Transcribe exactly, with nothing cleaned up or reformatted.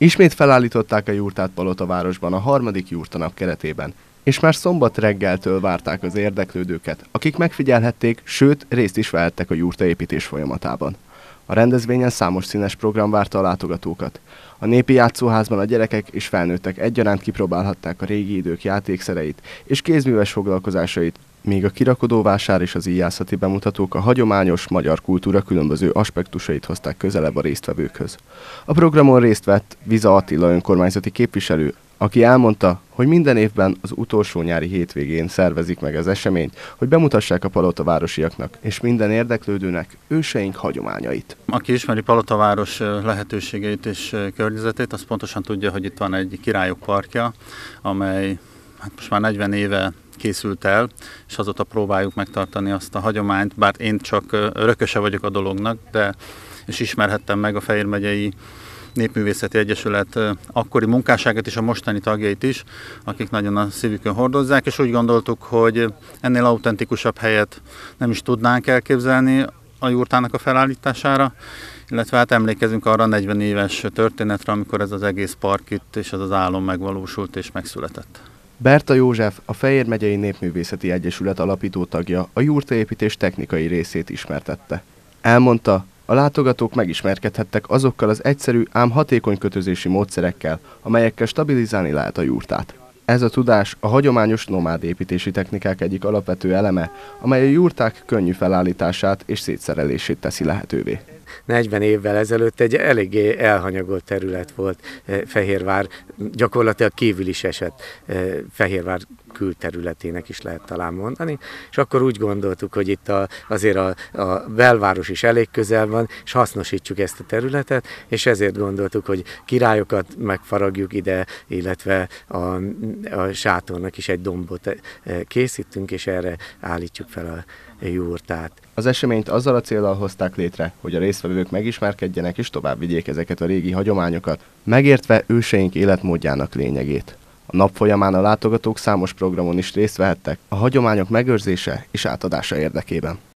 Ismét felállították a jurtát Palotavárosban a harmadik jurtanap keretében, és már szombat reggeltől várták az érdeklődőket, akik megfigyelhették, sőt részt is vehettek a jurtaépítés folyamatában. A rendezvényen számos színes program várta a látogatókat. A népi játszóházban a gyerekek és felnőttek egyaránt kipróbálhatták a régi idők játékszereit és kézműves foglalkozásait, míg a kirakodóvásár és az íjászati bemutatók a hagyományos magyar kultúra különböző aspektusait hozták közelebb a résztvevőkhöz. A programon részt vett Viza Attila önkormányzati képviselő, aki elmondta, hogy minden évben az utolsó nyári hétvégén szervezik meg az eseményt, hogy bemutassák a palotavárosiaknak és minden érdeklődőnek őseink hagyományait. Aki ismeri Palotavaros lehetőségeit és környezetét, az pontosan tudja, hogy itt van egy királyok parkja, amely hát most már negyven éve készült el, és azóta próbáljuk megtartani azt a hagyományt, bár én csak örököse vagyok a dolognak, de és ismerhettem meg a Fejér megyei Népművészeti Egyesület akkori munkásságát és a mostani tagjait is, akik nagyon a szívükön hordozzák, és úgy gondoltuk, hogy ennél autentikusabb helyet nem is tudnánk elképzelni a jurtának a felállítására, illetve hát emlékezünk arra a negyven éves történetre, amikor ez az egész park itt és ez az álom megvalósult és megszületett. Berta József, a Fejér megyei Népművészeti Egyesület alapító tagja, a jurtaépítés technikai részét ismertette. Elmondta, a látogatók megismerkedhettek azokkal az egyszerű, ám hatékony kötözési módszerekkel, amelyekkel stabilizálni lehet a jurtát. Ez a tudás a hagyományos nomád építési technikák egyik alapvető eleme, amely a jurták könnyű felállítását és szétszerelését teszi lehetővé. negyven évvel ezelőtt egy eléggé elhanyagolt terület volt Fehérvár, gyakorlatilag kívül is esett Fehérvár külterületének is lehet talán mondani, és akkor úgy gondoltuk, hogy itt a, azért a, a belváros is elég közel van, és hasznosítsuk ezt a területet, és ezért gondoltuk, hogy királyokat megfaragjuk ide, illetve a, a sátornak is egy dombot készítünk, és erre állítjuk fel a jurtát. Az eseményt azzal a céllal hozták létre, hogy a résztvevők megismerkedjenek és tovább vigyék ezeket a régi hagyományokat, megértve őseink életmódjának lényegét. A nap folyamán a látogatók számos programon is részt vehettek a hagyományok megőrzése és átadása érdekében.